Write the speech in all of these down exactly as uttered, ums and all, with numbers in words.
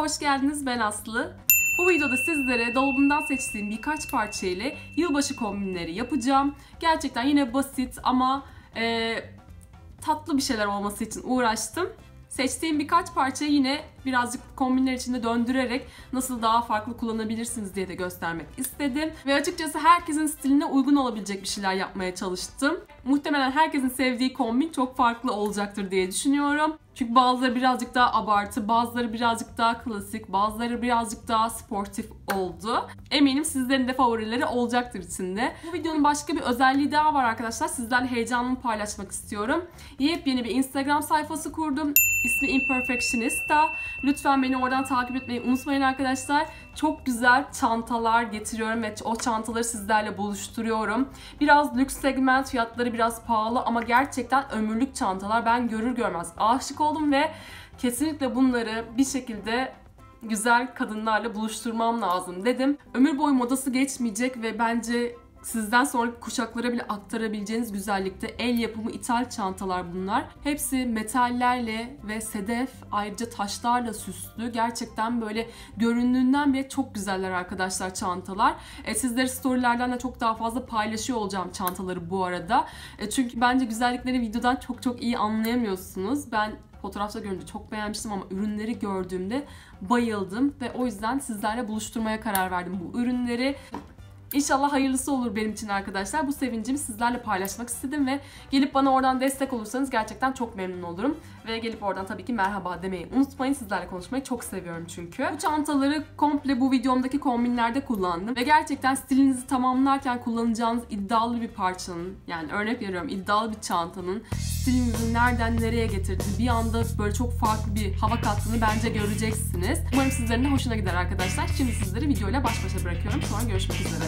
hoş geldiniz. Ben Aslı. Bu videoda sizlere dolabımdan seçtiğim birkaç parça ile yılbaşı kombinleri yapacağım. Gerçekten yine basit ama e, tatlı bir şeyler olması için uğraştım. Seçtiğim birkaç parçayı yine birazcık kombinler içinde döndürerek nasıl daha farklı kullanabilirsiniz diye de göstermek istedim. Ve açıkçası herkesin stiline uygun olabilecek bir şeyler yapmaya çalıştım. Muhtemelen herkesin sevdiği kombin çok farklı olacaktır diye düşünüyorum. Çünkü bazıları birazcık daha abartı, bazıları birazcık daha klasik, bazıları birazcık daha sportif oldu. Eminim sizlerin de favorileri olacaktır içinde. Bu videonun başka bir özelliği daha var arkadaşlar. Sizlerle heyecanımı paylaşmak istiyorum. Yepyeni bir Instagram sayfası kurdum. İsmi Imperfectionista. Lütfen beni oradan takip etmeyi unutmayın arkadaşlar. Çok güzel çantalar getiriyorum ve o çantaları sizlerle buluşturuyorum. Biraz lüks segment, fiyatları biraz pahalı ama gerçekten ömürlük çantalar. Ben görür görmez aşık oldum ve kesinlikle bunları bir şekilde güzel kadınlarla buluşturmam lazım dedim. Ömür boyu modası geçmeyecek ve bence sizden sonraki kuşaklara bile aktarabileceğiniz güzellikte el yapımı ithal çantalar bunlar. Hepsi metallerle ve sedef, ayrıca taşlarla süslü. Gerçekten böyle göründüğünden bile çok güzeller arkadaşlar çantalar. E, sizleri storylerden de çok daha fazla paylaşıyor olacağım çantaları bu arada. E, çünkü bence güzellikleri videodan çok çok iyi anlayamıyorsunuz. Ben fotoğrafta görünce çok beğenmiştim ama ürünleri gördüğümde bayıldım ve o yüzden sizlerle buluşturmaya karar verdim bu ürünleri. İnşallah hayırlısı olur benim için arkadaşlar. Bu sevincimi sizlerle paylaşmak istedim ve gelip bana oradan destek olursanız gerçekten çok memnun olurum. Ve gelip oradan tabii ki merhaba demeyi unutmayın. Sizlerle konuşmayı çok seviyorum çünkü. Bu çantaları komple bu videomdaki kombinlerde kullandım. Ve gerçekten stilinizi tamamlarken kullanacağınız iddialı bir parçanın, yani örnek veriyorum iddialı bir çantanın stilinizi nereden nereye getirdiğini, bir anda böyle çok farklı bir hava kattığını bence göreceksiniz. Umarım sizlerin de hoşuna gider arkadaşlar. Şimdi sizleri videoyla baş başa bırakıyorum. Sonra görüşmek üzere.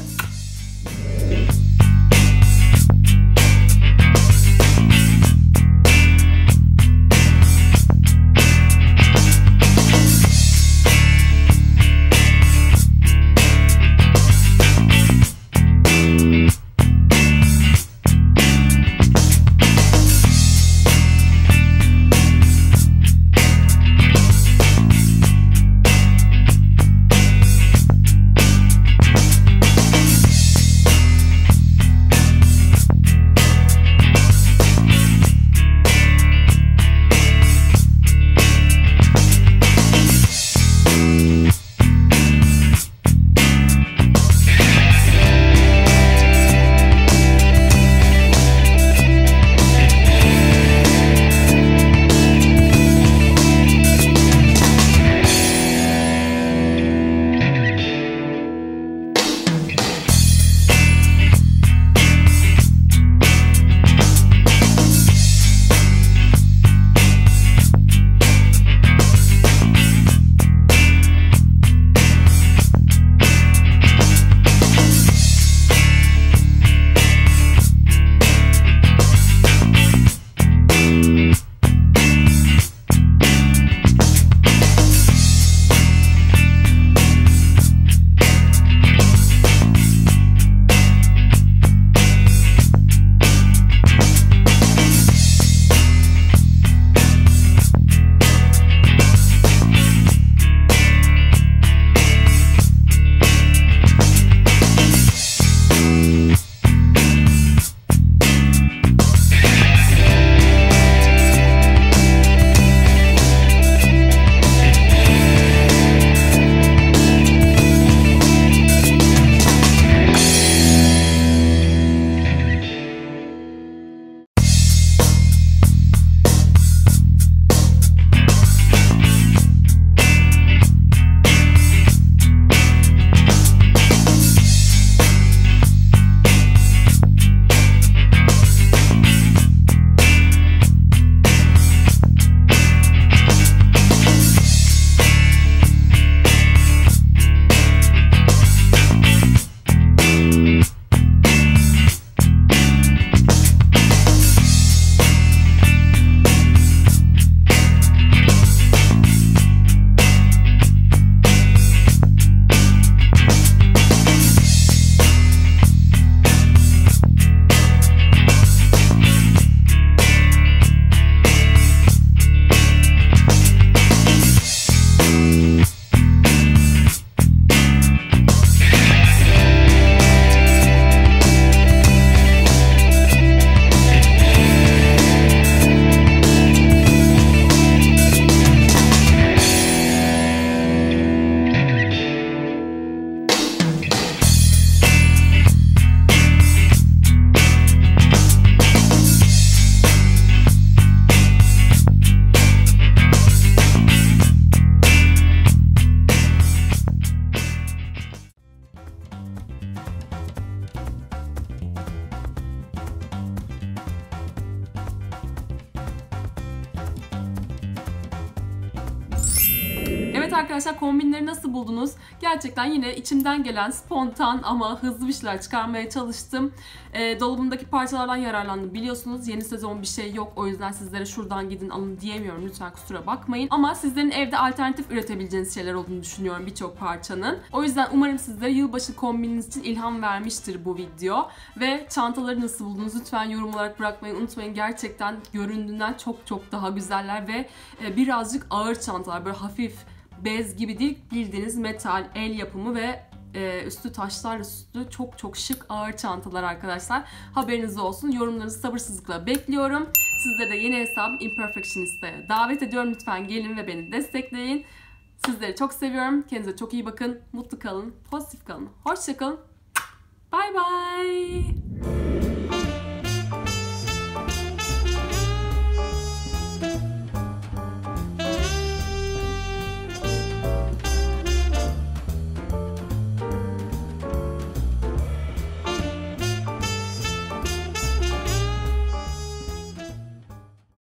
Evet arkadaşlar, kombinleri nasıl buldunuz? Gerçekten yine içimden gelen spontan ama hızlı bir şeyler çıkarmaya çalıştım. E, dolabımdaki parçalardan yararlandım. Biliyorsunuz yeni sezon bir şey yok. O yüzden sizlere şuradan gidin alın diyemiyorum. Lütfen kusura bakmayın. Ama sizlerin evde alternatif üretebileceğiniz şeyler olduğunu düşünüyorum birçok parçanın. O yüzden umarım sizlere yılbaşı kombininiz için ilham vermiştir bu video. Ve çantaları nasıl buldunuz? Lütfen yorum olarak bırakmayı unutmayın. Gerçekten göründüğünden çok çok daha güzeller ve e, birazcık ağır çantalar. Böyle hafif bez gibi değil, bildiğiniz metal, el yapımı ve e, üstü taşlarla süslü çok çok şık ağır çantalar arkadaşlar. Haberiniz olsun. Yorumlarınızı sabırsızlıkla bekliyorum. Sizlere de yeni hesabım Imperfectionista'ya davet ediyorum. Lütfen gelin ve beni destekleyin. Sizleri çok seviyorum. Kendinize çok iyi bakın. Mutlu kalın. Pozitif kalın. Hoşça kalın. Bye bye.